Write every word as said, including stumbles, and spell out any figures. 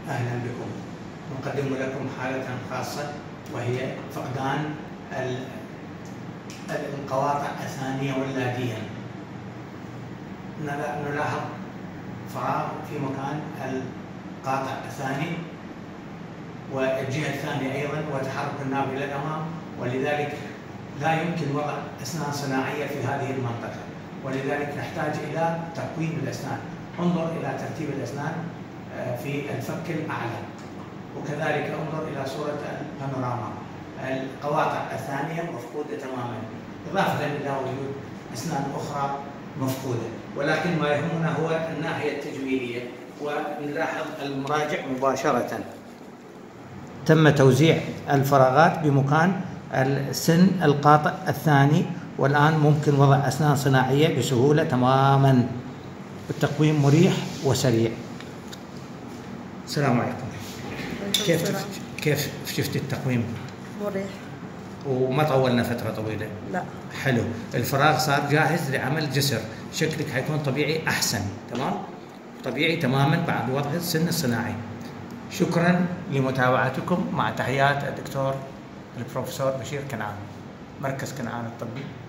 أهلا بكم. نقدم لكم حالة خاصة وهي فقدان القواطع الثانية واللادية. نلاحظ فراغ في مكان القاطع الثاني والجهة الثانية أيضا وتحرك الناب إلى الأمام، ولذلك لا يمكن وضع أسنان صناعية في هذه المنطقة، ولذلك نحتاج إلى تقويم الأسنان. انظر إلى ترتيب الأسنان في الفك الأعلى، وكذلك انظر إلى صورة البانوراما. القواطع الثانية مفقودة تماما، إضافة إلى وجود أسنان أخرى مفقودة، ولكن ما يهمنا هو الناحية التجميلية. ونلاحظ المراجع مباشرة تم توزيع الفراغات بمكان السن القاطع الثاني، والآن ممكن وضع أسنان صناعية بسهولة تماما. التقويم مريح وسريع. السلام عليكم. كيف كيف شفت التقويم؟ مريح وما طولنا فترة طويلة. لا. حلو. الفراغ صار جاهز لعمل جسر، شكلك حيكون طبيعي أحسن. تمام؟ طبيعي تماما بعد وضع السن الصناعي. شكرا لمتابعتكم، مع تحيات الدكتور البروفيسور بشير كنعان، مركز كنعان الطبي.